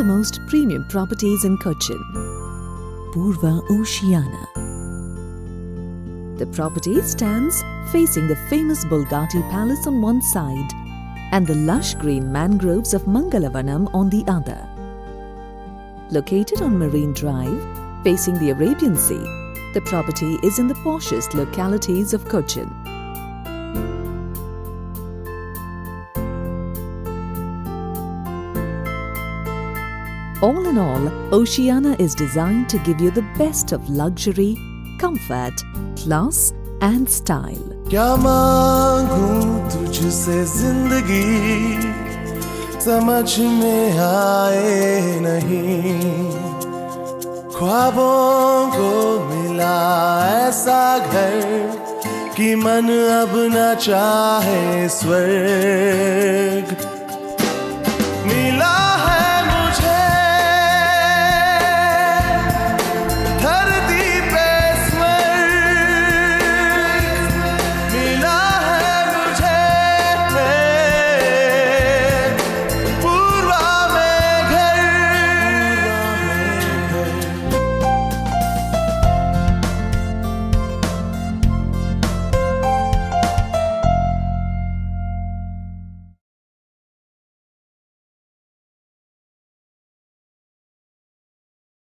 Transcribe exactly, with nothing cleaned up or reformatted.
most premium properties in Kochi. Purva Oceana. The property stands facing the famous Bolgatty Palace on one side and the lush green mangroves of Mangalavanam on the other. Located on Marine Drive, facing the Arabian Sea, the property is in the poshest localities of Kochi. All in all, Oceana is designed to give you the best of luxury, comfort, class and style. क्या मांगूं तुझसे जिंदगी समझ में आए नहीं ख्वाबों को मिला ऐसा घर कि मन अब न चाहे स्वर्ग मिला